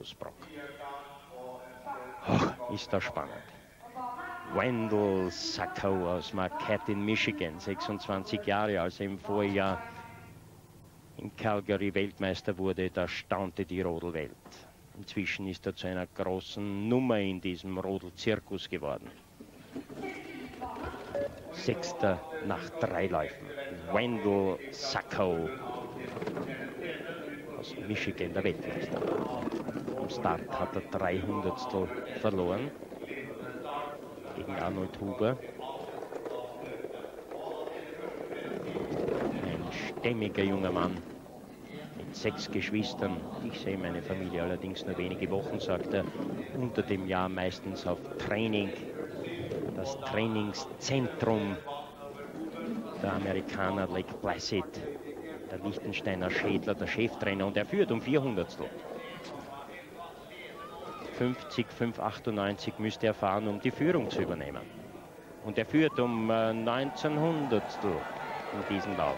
Markus Brock. Ach, ist das spannend. Wendell Sacco aus Marquette in Michigan, 26 Jahre, als er im Vorjahr in Calgary Weltmeister wurde, da staunte die Rodelwelt. Inzwischen ist er zu einer großen Nummer in diesem Rodelzirkus geworden. Sechster nach 3 Läufen. Wendell Sacco aus Michigan, der Weltmeister. Am Start hat er 300stel verloren gegen Arnold Huber. Ein stämmiger junger Mann mit 6 Geschwistern. Ich sehe meine Familie allerdings nur wenige Wochen, sagt er. Unter dem Jahr meistens auf Training. Das Trainingszentrum der Amerikaner Lake Placid. Der Liechtensteiner Schädler, der Cheftrainer, und er führt um 400stel. 50,598 müsste er fahren, um die Führung zu übernehmen. Und er führt um 1900stel in diesem Lauf.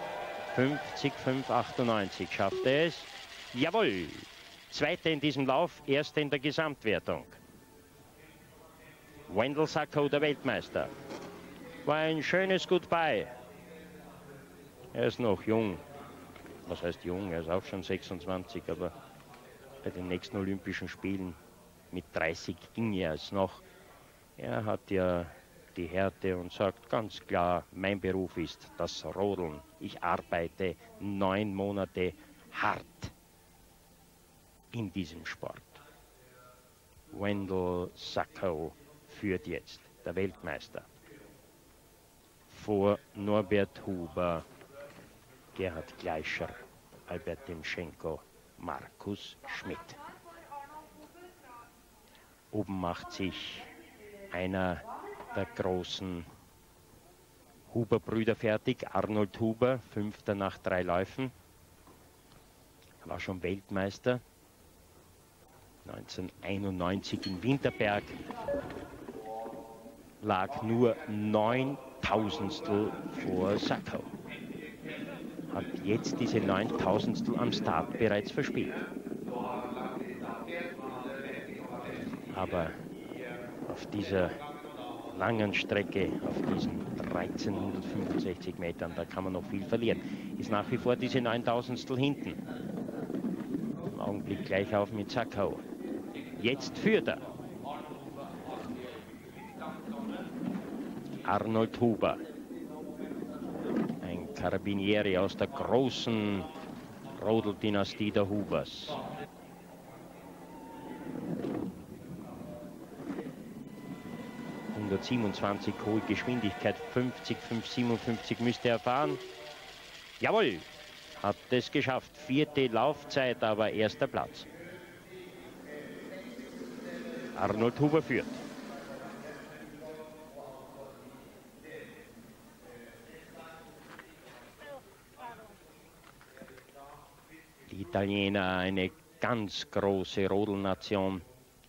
50,598 schafft er es. Jawohl! Zweiter in diesem Lauf, erster in der Gesamtwertung. Wendell Sacco, der Weltmeister. War ein schönes Goodbye. Er ist noch jung. Was heißt jung? Er ist auch schon 26, aber bei den nächsten Olympischen Spielen mit 30 ging er es noch. Er hat ja die Härte und sagt ganz klar, mein Beruf ist das Rodeln. Ich arbeite 9 Monate hart in diesem Sport. Wendell Sacco führt jetzt, der Weltmeister. Vor Norbert Huber, Gerhard Gleischer, Albert Demschenko, Markus Schmidt. Oben macht sich einer der großen Huber-Brüder fertig, Arnold Huber, 5. nach 3 Läufen. Er war schon Weltmeister 1991 in Winterberg, lag nur 9.000stel vor Sacco. Hat jetzt diese 9.000stel am Start bereits verspielt. Aber auf dieser langen Strecke, auf diesen 1365 Metern, da kann man noch viel verlieren. Ist nach wie vor diese 9.000stel hinten. Im Augenblick gleich auf mit Sacco. Jetzt führt er. Arnold Huber. Ein Carabinieri aus der großen Rodeldynastie der Hubers. hohe Geschwindigkeit, 50,557 müsste er fahren. Jawohl, hat es geschafft. 4. Laufzeit, aber 1. Platz. Arnold Huber führt. Die Italiener, eine ganz große Rodelnation.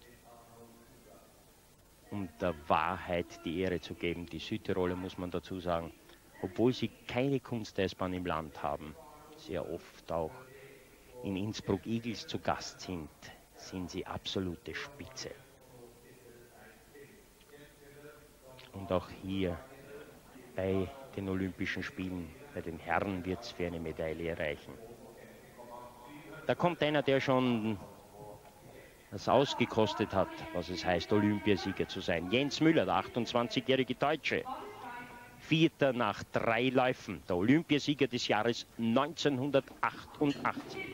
Um der Wahrheit die Ehre zu geben, die Südtiroler, muss man dazu sagen, obwohl sie keine Kunsteisbahn im Land haben, sehr oft auch in Innsbruck-Igls zu Gast sind, sind sie absolute Spitze. Und auch hier bei den Olympischen Spielen, bei den Herren, wird es für eine Medaille reichen. Da kommt einer, der schon das ausgekostet hat, was es heißt, Olympiasieger zu sein. Jens Müller, der 28-jährige Deutsche. 4. nach 3 Läufen, der Olympiasieger des Jahres 1988.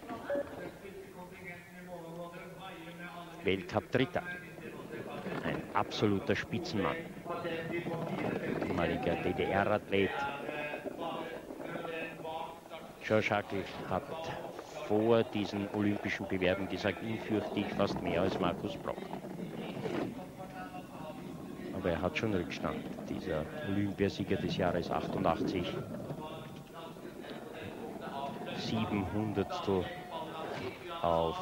Weltcup Dritter. Ein absoluter Spitzenmann. Ehemaliger DDR-Athlet. George Hackl hat vor diesen olympischen Bewerben gesagt, ihn fürchte ich fast mehr als Markus Brock. Aber er hat schon Rückstand, dieser Olympiasieger des Jahres 88. 700stel auf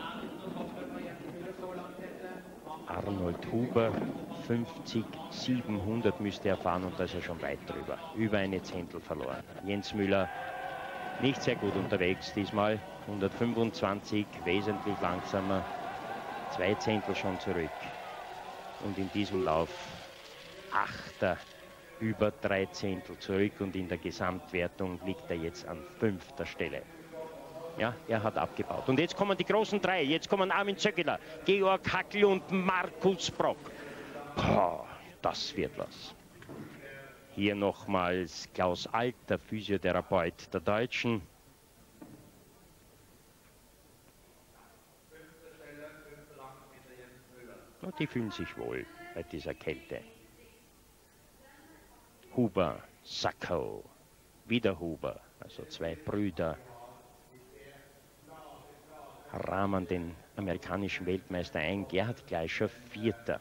Arnold Huber. 50, 700 müsste er fahren und da ist er schon weit drüber. Über eine Zehntel verloren. Jens Müller nicht sehr gut unterwegs diesmal. 125, wesentlich langsamer 2 Zehntel schon zurück. Und in diesem Lauf 8. über 3 Zehntel zurück und in der Gesamtwertung liegt er jetzt an 5. Stelle. Ja, er hat abgebaut. Und jetzt kommen die großen 3. Jetzt kommen Armin Zöckeler, Georg Hackl und Markus Brock. Boah, das wird was. Hier nochmals Klaus Alt, der Physiotherapeut der Deutschen. Und die fühlen sich wohl bei dieser Kälte. Huber, Sacco, wieder Huber, also 2 Brüder, rahmen den amerikanischen Weltmeister ein. Gerhard Gleischer 4.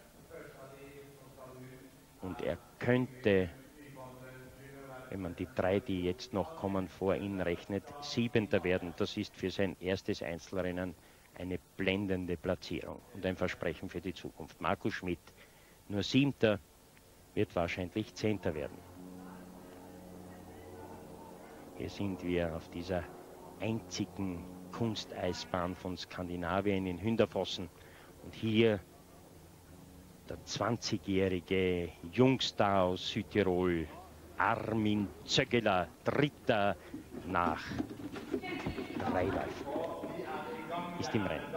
Und er könnte, wenn man die 3, die jetzt noch kommen, vor ihm rechnet, 7. werden. Das ist für sein erstes Einzelrennen eine blendende Platzierung und ein Versprechen für die Zukunft. Markus Schmidt, nur 7. wird wahrscheinlich 10. werden. Hier sind wir auf dieser einzigen Kunsteisbahn von Skandinavien in Hünderfossen. Und hier der 20-jährige Jungstar aus Südtirol, Armin Zöckeler, 3. nach 3 Läufen. Ist im Rennen.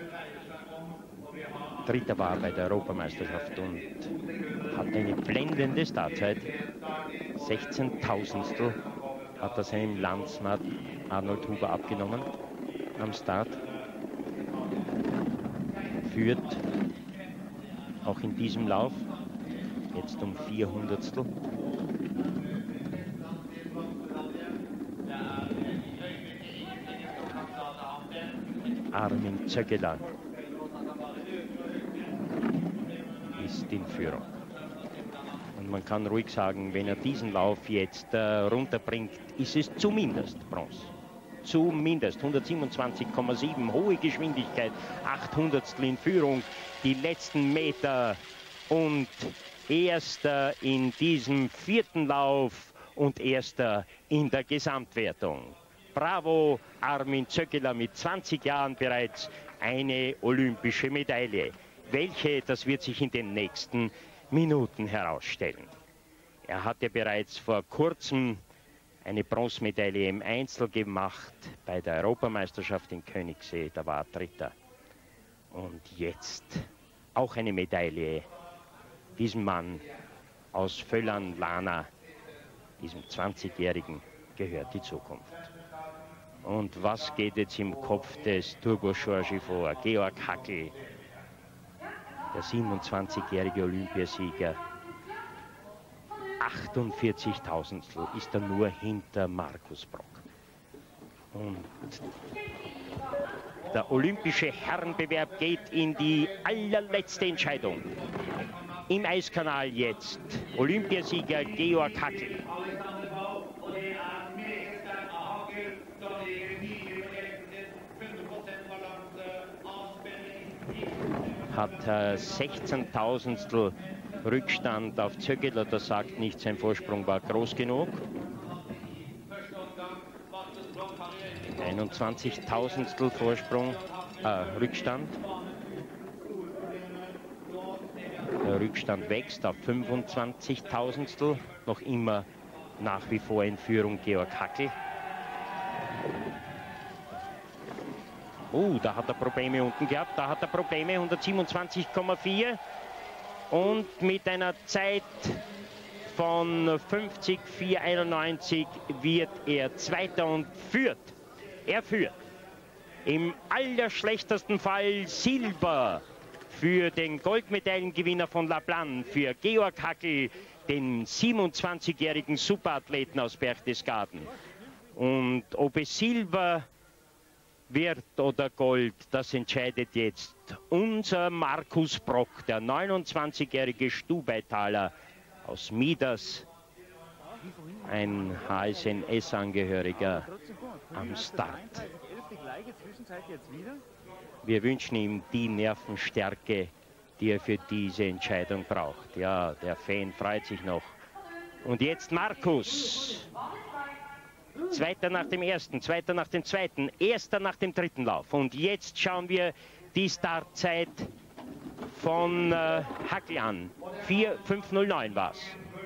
3. war bei der Europameisterschaft und hat eine blendende Startzeit. 16.000 hat er seinem Landsmann Arnold Huber abgenommen am Start. Führt auch in diesem Lauf jetzt um 400. Armin Zöckeler ist in Führung. Und man kann ruhig sagen, wenn er diesen Lauf jetzt runterbringt, ist es zumindest Bronze. Zumindest 127,7, hohe Geschwindigkeit, 800 in Führung, die letzten Meter und 1. in diesem 4. Lauf und 1. in der Gesamtwertung. Bravo, Armin Zöckeler mit 20 Jahren bereits eine olympische Medaille. Welche, das wird sich in den nächsten Minuten herausstellen. Er hatte bereits vor kurzem eine Bronzemedaille im Einzel gemacht bei der Europameisterschaft in Königssee, da war er 3. Und jetzt auch eine Medaille. Diesem Mann aus Völlern-Lana, diesem 20-Jährigen, gehört die Zukunft. Und was geht jetzt im Kopf des Turbo Giorgi vor? Georg Hackl, der 27-jährige Olympiasieger. 48.000 ist er nur hinter Markus Brock. Und der olympische Herrenbewerb geht in die allerletzte Entscheidung. Im Eiskanal jetzt Olympiasieger Georg Hackl. Hat 16.000 Rückstand auf Zöckeler, das sagt nicht, sein Vorsprung war groß genug. 21.000 Vorsprung, Rückstand. Der Rückstand wächst auf 25.000, noch immer nach wie vor in Führung Georg Hackl. Oh, da hat er Probleme unten gehabt, da hat er Probleme, 127,4 und mit einer Zeit von 50,491 wird er Zweiter und führt. Er führt. Im allerschlechtesten Fall Silber für den Goldmedaillengewinner von La Plagne, für Georg Hackl, den 27-jährigen Superathleten aus Berchtesgaden. Und ob es Silber wird oder Gold, das entscheidet jetzt unser Markus Brock, der 29-jährige Stubeitaler aus Mieders, ein HSNS-Angehöriger am Start. Wir wünschen ihm die Nervenstärke, die er für diese Entscheidung braucht. Ja, der Fan freut sich noch. Und jetzt Markus. Zweiter nach dem ersten, Zweiter nach dem zweiten, Erster nach dem dritten Lauf. Und jetzt schauen wir die Startzeit von Hackl an. 4:05:09 war es.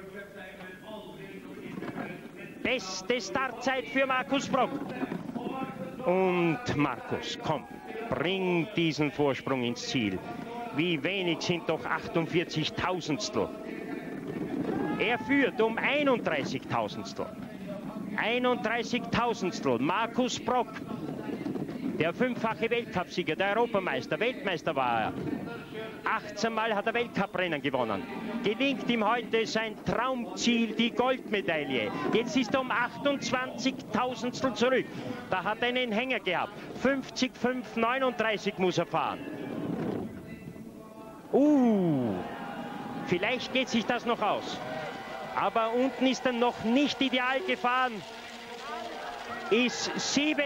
Beste Startzeit für Markus Brock. Und Markus, komm, bring diesen Vorsprung ins Ziel. Wie wenig sind doch 48 Tausendstel. Er führt um 31 Tausendstel. 31 Tausendstel. Markus Brock, der fünffache Weltcupsieger, der Europameister, Weltmeister war er. 18 Mal hat er Weltcuprennen gewonnen. Gelingt ihm heute sein Traumziel, die Goldmedaille. Jetzt ist er um 28 Tausendstel zurück. Da hat er einen Hänger gehabt. 50:05:39 muss er fahren. Vielleicht geht sich das noch aus. Aber unten ist er noch nicht ideal gefahren. Ist 7.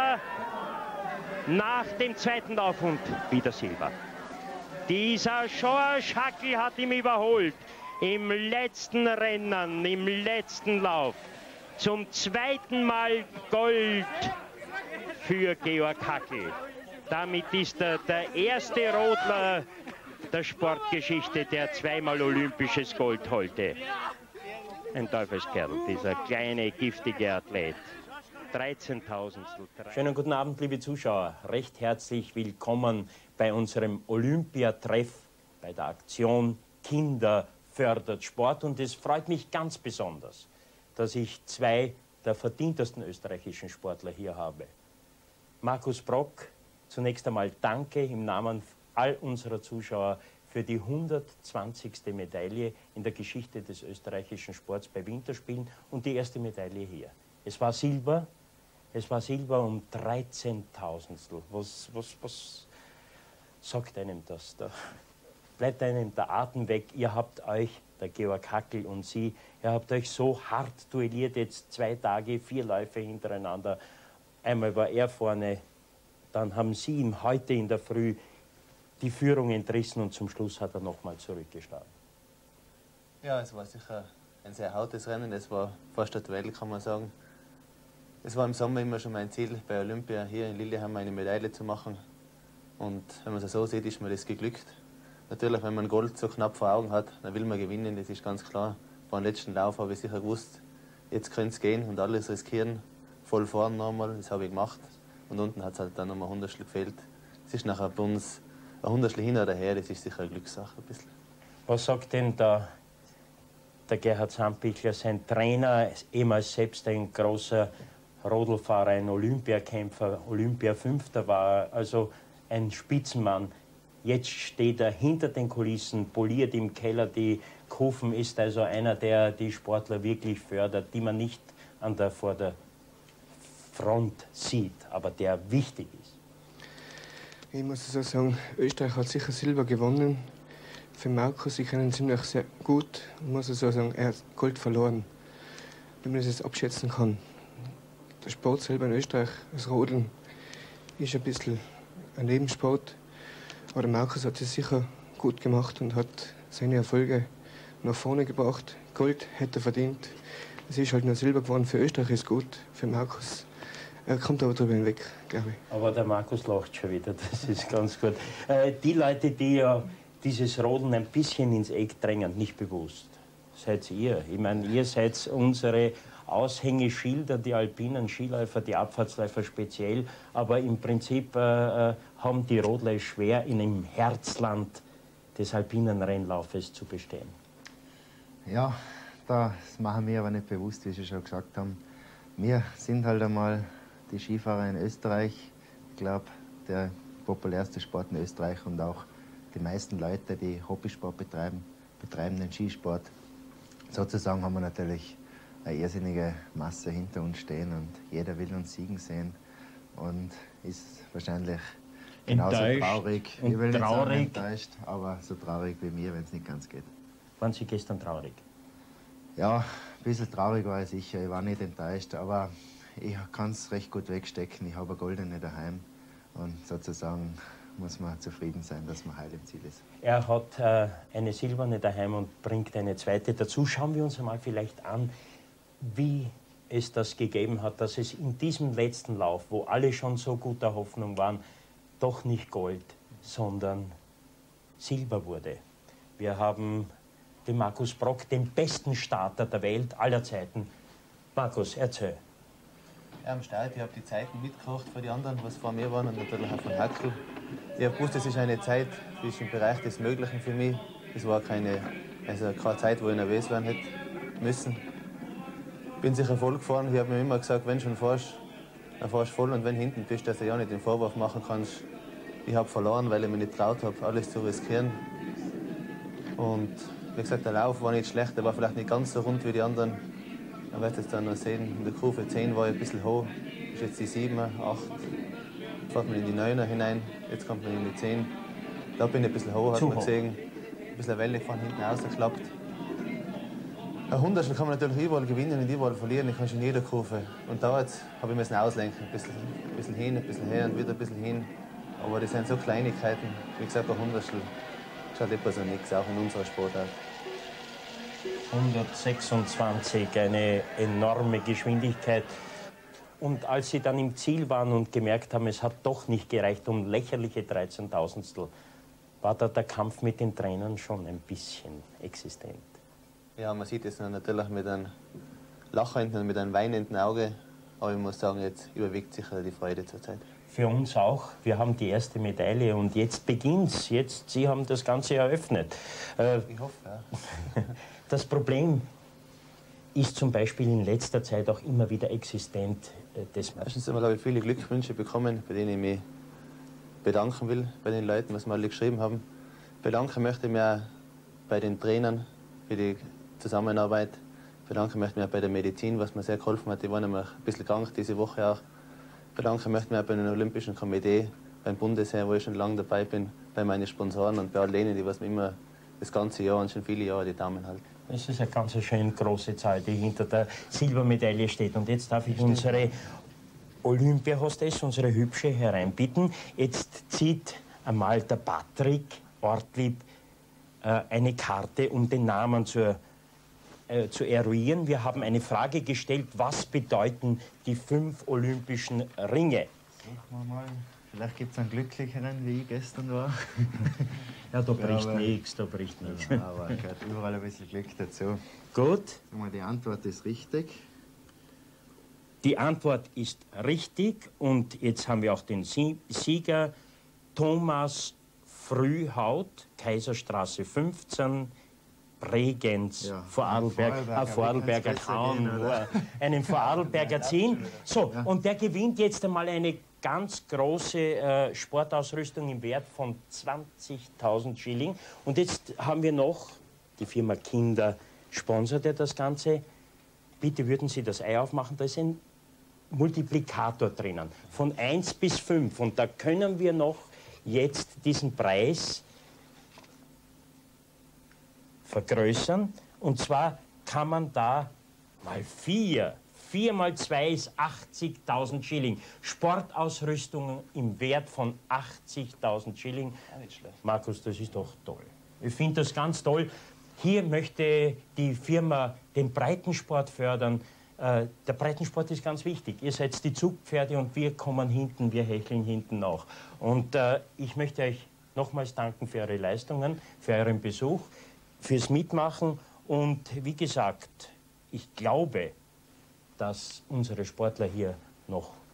nach dem zweiten Lauf und wieder Silber. Dieser George Hackl hat ihn überholt. Im letzten Rennen, im letzten Lauf. Zum zweiten Mal Gold für Georg Hackl. Damit ist er der erste Rodler der Sportgeschichte, der zweimal olympisches Gold holte. Ein Teufelskerl, dieser kleine, giftige Athlet. 13.000. Schönen guten Abend, liebe Zuschauer. Recht herzlich willkommen bei unserem Olympiatreff, bei der Aktion Kinder fördert Sport. Und es freut mich ganz besonders, dass ich zwei der verdientesten österreichischen Sportler hier habe. Markus Brock, zunächst einmal danke im Namen all unserer Zuschauer für die 120. Medaille in der Geschichte des österreichischen Sports bei Winterspielen und die erste Medaille hier. Es war Silber um 13.000. Was sagt einem das? Da bleibt einem der Atem weg. Ihr habt euch, der Georg Hackl und Sie, ihr habt euch so hart duelliert, jetzt 2 Tage, 4 Läufe hintereinander. Einmal war er vorne, dann haben Sie ihm heute in der Früh die Führung entrissen und zum Schluss hat er nochmal zurückgeschlagen. Ja, es war sicher ein sehr hartes Rennen. Es war fast ein Duell, kann man sagen. Es war im Sommer immer schon mein Ziel, bei Olympia hier in Lillehammer eine Medaille zu machen. Und wenn man es so sieht, ist mir das geglückt. Natürlich, wenn man Gold so knapp vor Augen hat, dann will man gewinnen, das ist ganz klar. Beim letzten Lauf habe ich sicher gewusst, jetzt könnte es gehen und alles riskieren. Voll fahren nochmal, das habe ich gemacht. Und unten hat es halt dann nochmal 100 gefehlt. Es ist nachher bei uns ein 100 hin oder her, das ist sicher eine Glückssache ein bisschen. Was sagt denn der Gerhard Sampichler, sein Trainer, ehemals selbst ein großer Rodelfahrer, ein Olympiakämpfer, Olympia-Fünfter war, also ein Spitzenmann. Jetzt steht er hinter den Kulissen, poliert im Keller die Kufen, ist also einer, der die Sportler wirklich fördert, die man nicht vor der Front sieht, aber der wichtig ist. Ich muss so sagen, Österreich hat sicher Silber gewonnen. Für Markus, ich kenne ihn ziemlich sehr gut. Ich muss so sagen, er hat Gold verloren, wenn man das jetzt abschätzen kann. Der Sport selber in Österreich, das Rodeln, ist ein bisschen ein Nebensport. Aber der Markus hat es sicher gut gemacht und hat seine Erfolge nach vorne gebracht. Gold hätte er verdient. Es ist halt nur Silber geworden. Für Österreich ist gut, für Markus. Er kommt aber drüber hinweg, glaube ich. Aber der Markus lacht schon wieder, das ist ganz gut. Die Leute, die ja dieses Rodeln ein bisschen ins Eck drängen, nicht bewusst, seid ihr. Ich meine, ihr seid unsere Aushängeschilder, die alpinen Skiläufer, die Abfahrtsläufer speziell. Aber im Prinzip haben die Rodler es schwer, in einem Herzland des alpinen Rennlaufes zu bestehen. Ja, das machen wir aber nicht bewusst, wie Sie schon gesagt haben. Wir sind halt einmal die Skifahrer in Österreich. Ich glaube, der populärste Sport in Österreich und auch die meisten Leute, die Hobbysport betreiben den Skisport. Sozusagen haben wir natürlich eine irrsinnige Masse hinter uns stehen und jeder will uns siegen sehen und ist wahrscheinlich genauso traurig. Ich will nicht sagen enttäuscht, aber so traurig wie mir, wenn es nicht ganz geht. Waren Sie gestern traurig? Ja, ein bisschen traurig war ich sicher. Ich war nicht enttäuscht, aber ich kann es recht gut wegstecken. Ich habe eine goldene daheim und sozusagen muss man zufrieden sein, dass man heil im Ziel ist. Er hat eine silberne daheim und bringt eine zweite dazu. Schauen wir uns einmal vielleicht an, wie es das gegeben hat, dass es in diesem letzten Lauf, wo alle schon so guter Hoffnung waren, doch nicht Gold, sondern Silber wurde. Wir haben den Markus Brock, den besten Starter der Welt aller Zeiten. Markus, erzähl. Ja, am Start, ich habe die Zeiten mitgekocht von den anderen, was vor mir waren, und natürlich auch von Hackel. Ich habe gewusst, es ist eine Zeit, die ist im Bereich des Möglichen für mich. Es war keine Zeit, wo ich nervös werden hätte müssen. Ich bin sicher voll gefahren. Ich habe mir immer gesagt, wenn du schon fährst, dann fährst du voll, und wenn du hinten bist, dass du ja nicht den Vorwurf machen kannst. Ich habe verloren, weil ich mir nicht getraut habe, alles zu riskieren. Und wie gesagt, der Lauf war nicht schlecht, der war vielleicht nicht ganz so rund wie die anderen. Man wird es dann noch sehen, in der Kurve 10 war ich ein bisschen hoch, ist jetzt die 7, 8, fährt man in die 9er hinein, jetzt kommt man in die 10. Da bin ich ein bisschen hoch, hat man gesehen, ein bisschen Welle von hinten rausgeklappt. Ein Hundertstel kann man natürlich überall gewinnen und überall verlieren, ich kann schon in jeder Kurve. Und da habe ich müssen auslenken, ein bisschen hin, ein bisschen her und wieder ein bisschen hin. Aber das sind so Kleinigkeiten, wie gesagt, ein Hundertstel ist halt etwas und nichts, auch in unserer Sportart. 126, eine enorme Geschwindigkeit. Und als Sie dann im Ziel waren und gemerkt haben, es hat doch nicht gereicht, um lächerliche 13.000stel, war da der Kampf mit den Trainern schon ein bisschen existent? Ja, man sieht es natürlich mit einem lachenden und mit einem weinenden Auge. Aber ich muss sagen, jetzt überwiegt sicher die Freude zurzeit. Für uns auch. Wir haben die erste Medaille und jetzt beginnt's. Jetzt, Sie haben das Ganze eröffnet. Ich hoffe, ja. Das Problem ist zum Beispiel in letzter Zeit auch immer wieder existent. Erstens haben wir, glaube ich, viele Glückwünsche bekommen, bei denen ich mich bedanken will, bei den Leuten, was wir alle geschrieben haben. Bedanken möchte ich mich auch bei den Trainern für die Zusammenarbeit. Bedanken möchte ich mich auch bei der Medizin, was mir sehr geholfen hat. Die waren nämlich ein bisschen krank diese Woche auch. Bedanken möchte ich mich auch bei dem Olympischen Komitee, beim Bundesheer, wo ich schon lange dabei bin, bei meinen Sponsoren und bei all denen, die was mir immer das ganze Jahr und schon viele Jahre die Daumen halten. Das ist eine ganz schön große Zahl, die hinter der Silbermedaille steht. Und jetzt darf ich unsere Olympiahostess, unsere Hübsche, hereinbitten. Jetzt zieht einmal der Patrick Ortlieb eine Karte, um den Namen zu eruieren. Wir haben eine Frage gestellt, was bedeuten die 5 olympischen Ringe? Suchen wir mal. Vielleicht gibt es einen glücklicheren, wie ich gestern war. Ja, da bricht nichts, da bricht nichts. Ja, aber gehört überall ein bisschen Glück dazu. Gut. Die Antwort ist richtig. Die Antwort ist richtig und jetzt haben wir auch den Sieger Thomas Frühhaut, Kaiserstraße 15, Bregenz, Ja, Vorarlberger Traum, einen Vorarlberger ziehen. So, ja. Und der gewinnt jetzt einmal eine ganz große Sportausrüstung im Wert von 20.000 Schilling. Und jetzt haben wir noch die Firma Kinder sponsert ja das Ganze. Bitte würden Sie das Ei aufmachen, da ist ein Multiplikator drinnen, von 1 bis 5. Und da können wir noch jetzt diesen Preis vergrößern. Und zwar kann man da mal 4 mal 2 ist 80.000 Schilling. Sportausrüstungen im Wert von 80.000 Schilling. Ja, nicht schlecht. Markus, das ist doch toll. Ich finde das ganz toll. Hier möchte die Firma den Breitensport fördern. Der Breitensport ist ganz wichtig. Ihr seid die Zugpferde und wir kommen hinten, wir hecheln hinten nach. Und ich möchte euch nochmals danken für eure Leistungen, für euren Besuch, fürs Mitmachen. Und wie gesagt, ich glaube, dass unsere Sportler hier noch